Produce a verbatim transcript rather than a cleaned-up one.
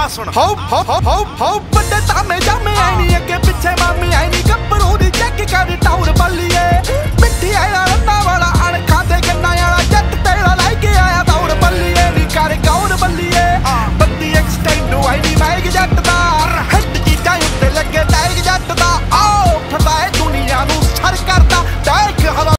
ਆ ਸੁਣ ਹੋ ਹੋ ਹੋ ਹੋ ਵੱਡੇ ਤਾਮੇ ਜਾਮੇ ਆਈ ਨੀ ਅੱਗੇ ਪਿੱਛੇ ਮਾਮੀ ਆਈ ਨੀ ਗੱਭਰੂ ਦੀ ਚੈੱਕ ਕਰ